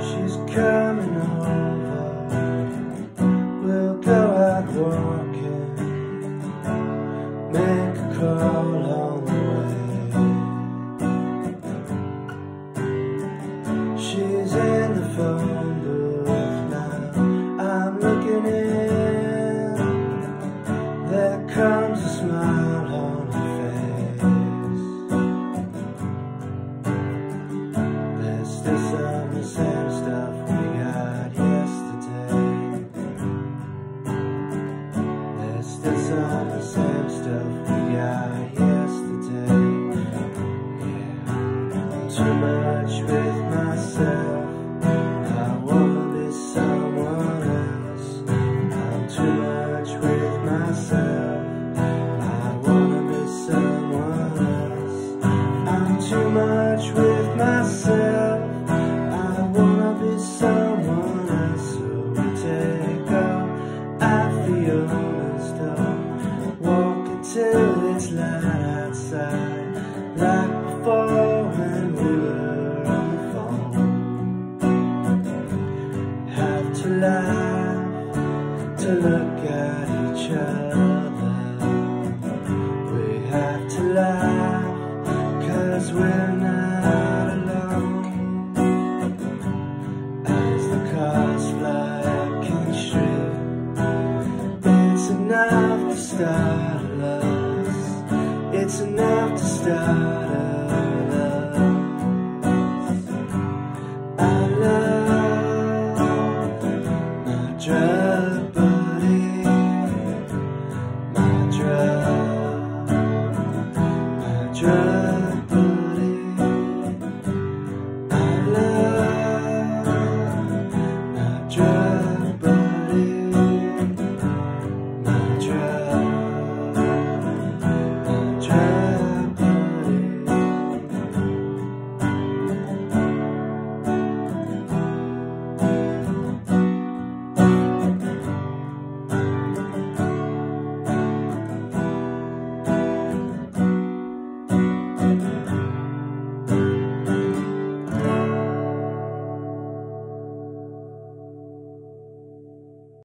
She's coming over, we'll go out walking, make a call on the way. She's in the phone booth now, I'm looking in, there comes a smile on her face. There's still some